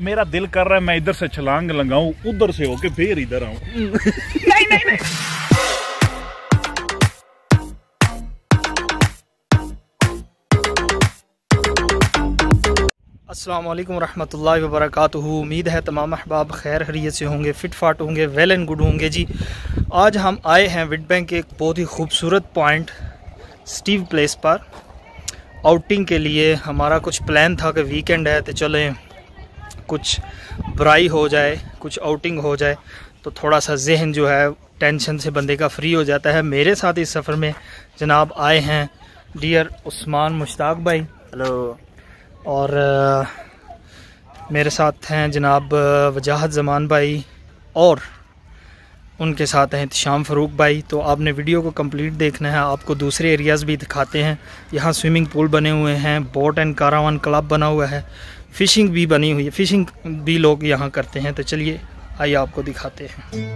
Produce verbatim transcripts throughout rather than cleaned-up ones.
मेरा दिल कर रहा है मैं इधर से छलांग लगाऊं, उधर से होके फिर इधर आऊं। नहीं नहीं नहीं। अस्सलाम वालेकुम रहमतुल्लाहि व बरकातुहू। उम्मीद है तमाम अहबाब खैर खैरियत से होंगे, फिट फाट होंगे, वेल एंड गुड होंगे जी। आज हम आए हैं विडबैंक के एक बहुत ही खूबसूरत पॉइंट स्टीव प्लेस पर आउटिंग के लिए। हमारा कुछ प्लान था कि वीकेंड है तो चलें कुछ ब्राई हो जाए, कुछ आउटिंग हो जाए, तो थोड़ा सा जहन जो है टेंशन से बंदे का फ्री हो जाता है। मेरे साथ इस सफ़र में जनाब आए हैं डियर उस्मान मुश्ताक भाई, हेलो, और आ, मेरे साथ हैं जनाब वजाहत ज़मान भाई, और उनके साथ हैं इत्शाम फ़रूक भाई। तो आपने वीडियो को कंप्लीट देखना है, आपको दूसरे एरियाज़ भी दिखाते हैं। यहाँ स्विमिंग पूल बने हुए हैं, बोट एंड कारावान क्लब बना हुआ है, फ़िशिंग भी बनी हुई है, फ़िशिंग भी लोग यहाँ करते हैं। तो चलिए आइए आपको दिखाते हैं।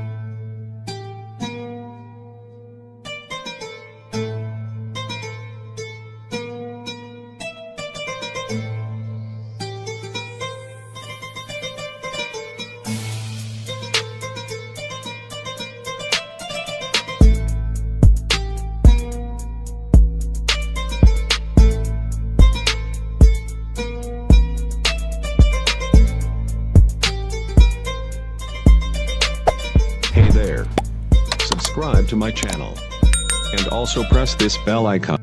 Hey there. Subscribe to my channel. And also press this bell icon.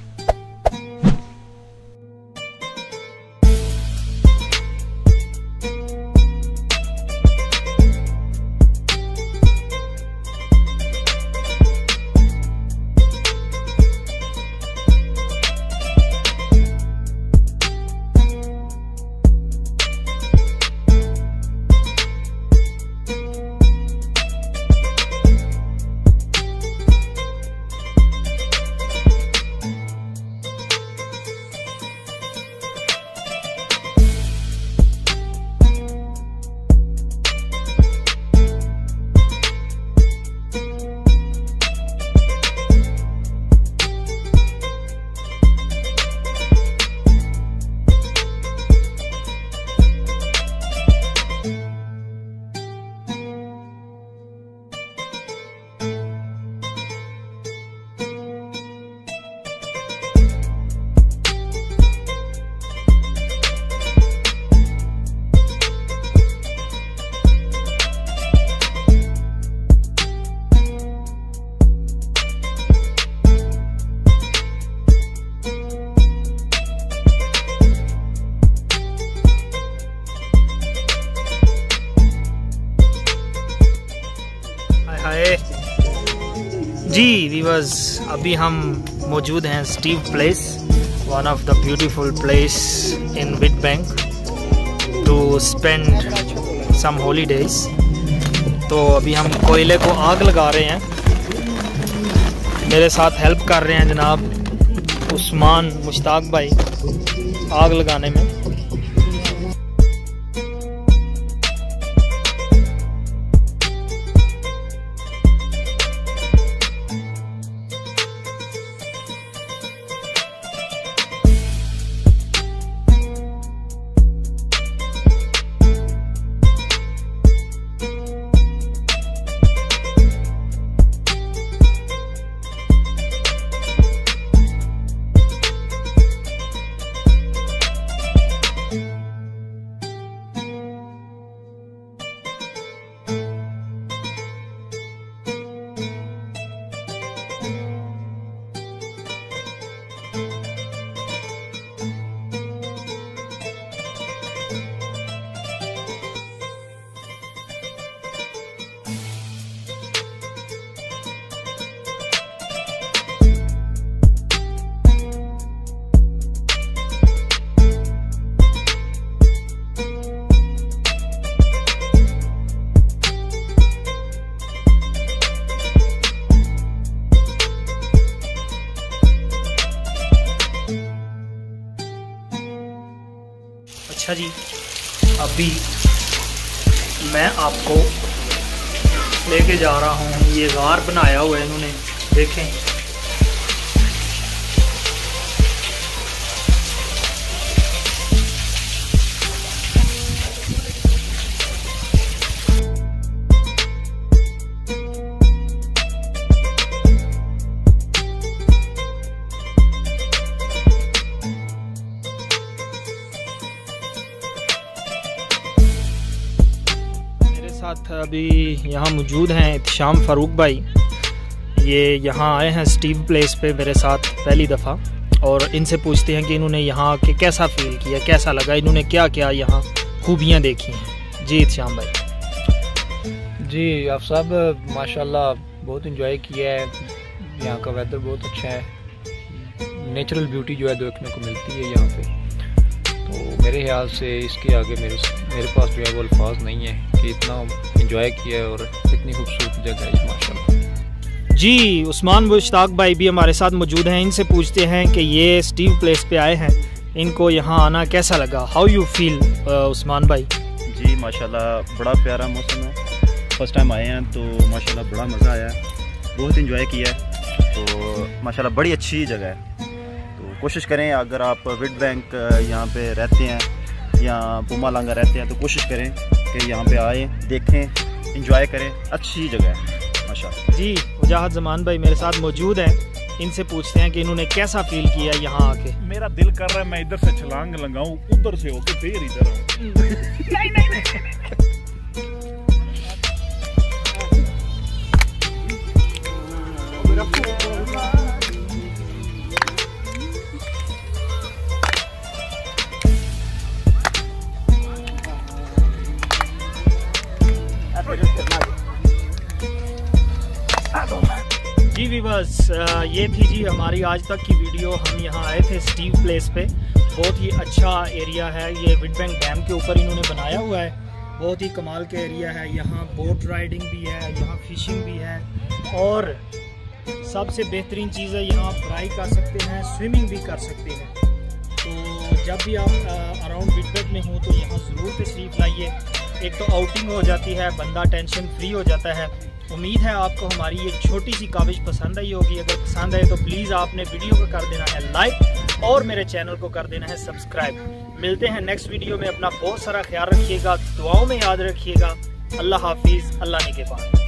जी वीवर्स, अभी हम मौजूद हैं Steve place, one of the beautiful place in Witbank to spend some holidays. तो अभी हम कोयले को आग लगा रहे हैं। मेरे साथ हेल्प कर रहे हैं जनाब उस्मान मुश्ताक भाई आग लगाने में। अच्छा जी, अभी मैं आपको लेके जा रहा हूँ। ये गार बनाया हुआ है इन्होंने, देखें। साथ अभी यहाँ मौजूद हैं इत्शाम फ़ारूक भाई। ये यहाँ आए हैं स्टीव प्लेस पे मेरे साथ पहली दफ़ा, और इनसे पूछते हैं कि इन्होंने यहाँ आके कैसा फ़ील किया, कैसा लगा, इन्होंने क्या क्या यहाँ खूबियाँ देखी हैं। जी इत्शाम भाई। जी आप साहब माशाल्लाह बहुत इंजॉय किया है, यहाँ का वेदर बहुत अच्छा है, नेचुरल ब्यूटी जो है देखने को मिलती है यहाँ पे। तो मेरे ख्याल से इसके आगे मेरे मेरे पास जो है वो अल्फाज नहीं है कि इतना इंजॉय किया है और इतनी खूबसूरत जगह है माशाल्लाह। जी उस्मान मुश्ताक भाई भी हमारे साथ मौजूद हैं, इनसे पूछते हैं कि ये स्टीव प्लेस पे आए हैं, इनको यहाँ आना कैसा लगा, हाउ यू फील उस्मान भाई? जी माशाल्लाह बड़ा प्यारा मौसम है, फर्स्ट टाइम आए हैं तो माशाल्लाह बड़ा मज़ा आया, बहुत इंजॉय किया है। तो माशाल्लाह बड़ी अच्छी जगह है। तो कोशिश करें अगर आप विड बैंक यहाँ पे रहते हैं या पुमालांगा रहते हैं तो कोशिश करें कि यहाँ पे आए, देखें, इंजॉय करें, अच्छी जगह है माशाल्लाह। जी वजाहत ज़मान भाई मेरे साथ मौजूद हैं, इनसे पूछते हैं कि इन्होंने कैसा फील किया यहाँ आके। मेरा दिल कर रहा है मैं इधर से छलांग लगाऊं, उधर से होके फिर इधर आऊं। नहीं नहीं नहीं जी वीवर्स, ये थी जी हमारी आज तक की वीडियो। हम यहाँ आए थे स्टीव प्लेस पे, बहुत ही अच्छा एरिया है, ये विड बैंक डैम के ऊपर इन्होंने बनाया हुआ है, बहुत ही कमाल का एरिया है। यहाँ बोट राइडिंग भी है, यहाँ फिशिंग भी है, और सबसे बेहतरीन चीज़ है यहाँ आप फ्राई कर सकते हैं, स्विमिंग भी कर सकते हैं। तो जब भी आप अराउंड विड बैंक में हो तो यहाँ ज़रूर तशरीफ़ लाइए, एक तो आउटिंग हो जाती है, बंदा टेंशन फ्री हो जाता है। उम्मीद है आपको हमारी एक छोटी सी काविश पसंद आई होगी। अगर पसंद आए तो प्लीज़ आपने वीडियो को कर देना है लाइक और मेरे चैनल को कर देना है सब्सक्राइब। मिलते हैं नेक्स्ट वीडियो में, अपना बहुत सारा ख्याल रखिएगा, दुआओं में याद रखिएगा। अल्लाह हाफिज़, अल्लाह निगहबान।